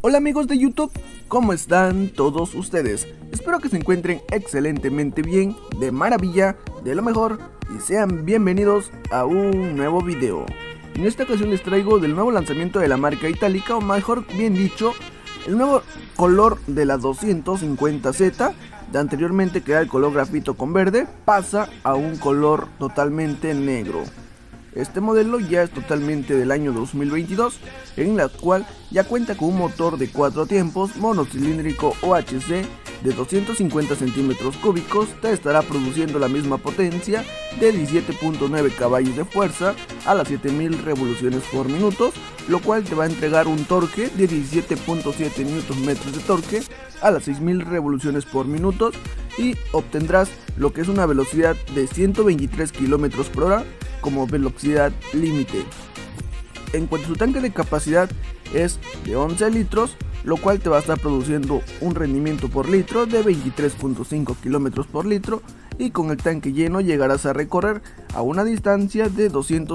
Hola amigos de YouTube, ¿cómo están todos ustedes? Espero que se encuentren excelentemente bien, de maravilla, de lo mejor y sean bienvenidos a un nuevo video. En esta ocasión les traigo del nuevo lanzamiento de la marca Itálica, o mejor bien dicho, el nuevo color de la 250Z. De anteriormente que era el color grafito con verde, pasa a un color totalmente negro. Este modelo ya es totalmente del año 2022, en la cual ya cuenta con un motor de 4 tiempos monocilíndrico OHC de 250 centímetros cúbicos. Te estará produciendo la misma potencia de 17.9 caballos de fuerza a las 7000 revoluciones por minuto, lo cual te va a entregar un torque de 17.7 Nm de torque a las 6000 revoluciones por minuto y obtendrás lo que es una velocidad de 123 km por hora como velocidad límite. En cuanto a su tanque de capacidad es de 11 litros, lo cual te va a estar produciendo un rendimiento por litro de 23.5 km por litro, y con el tanque lleno llegarás a recorrer a una distancia de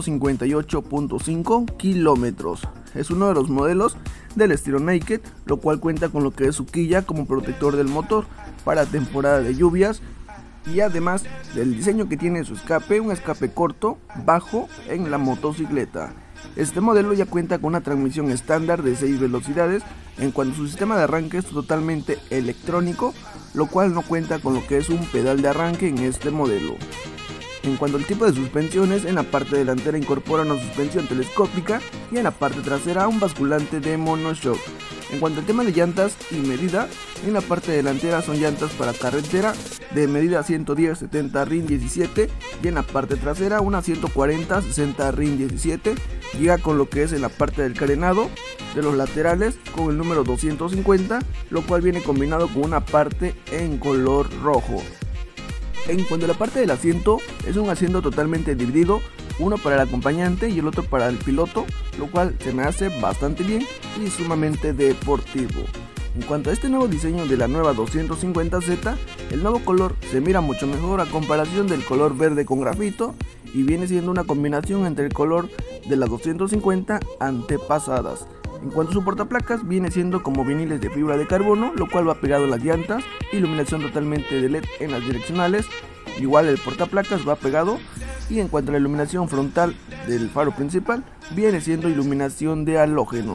258.5 kilómetros. Es uno de los modelos del estilo Naked, lo cual cuenta con lo que es su quilla como protector del motor para temporada de lluvias, y además del diseño que tiene su escape, un escape corto, bajo en la motocicleta. Este modelo ya cuenta con una transmisión estándar de 6 velocidades. En cuanto a su sistema de arranque es totalmente electrónico, lo cual no cuenta con lo que es un pedal de arranque en este modelo. En cuanto al tipo de suspensiones, en la parte delantera incorpora una suspensión telescópica y en la parte trasera un basculante de monoshock. En cuanto al tema de llantas y medida, en la parte delantera son llantas para carretera de medida 110/70 RIN 17 y en la parte trasera una 140/60 RIN 17. Llega con lo que es en la parte del carenado de los laterales con el número 250, lo cual viene combinado con una parte en color rojo. En cuanto a la parte del asiento, es un asiento totalmente dividido, uno para el acompañante y el otro para el piloto, lo cual se me hace bastante bien y sumamente deportivo. En cuanto a este nuevo diseño de la nueva 250Z, el nuevo color se mira mucho mejor a comparación del color verde con grafito y viene siendo una combinación entre el color de las 250 antepasadas. En cuanto a su portaplacas, viene siendo como viniles de fibra de carbono, lo cual va pegado a las llantas, iluminación totalmente de LED en las direccionales, igual el portaplacas va pegado. Y en cuanto a la iluminación frontal del faro principal, viene siendo iluminación de halógeno.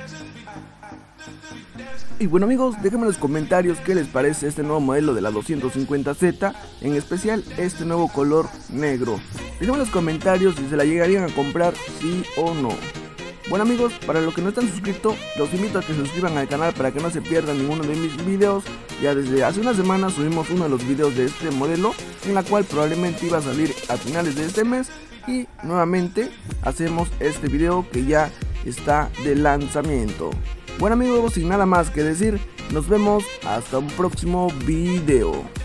Y bueno amigos, déjenme en los comentarios qué les parece este nuevo modelo de la 250Z, en especial este nuevo color negro. Déjenme en los comentarios si se la llegarían a comprar, sí o no. Bueno amigos, para los que no están suscritos, los invito a que se suscriban al canal para que no se pierdan ninguno de mis videos. Ya desde hace una semana subimos uno de los videos de este modelo, en la cual probablemente iba a salir a finales de este mes, y nuevamente hacemos este video que ya está de lanzamiento. Bueno amigos, sin nada más que decir, nos vemos hasta un próximo video.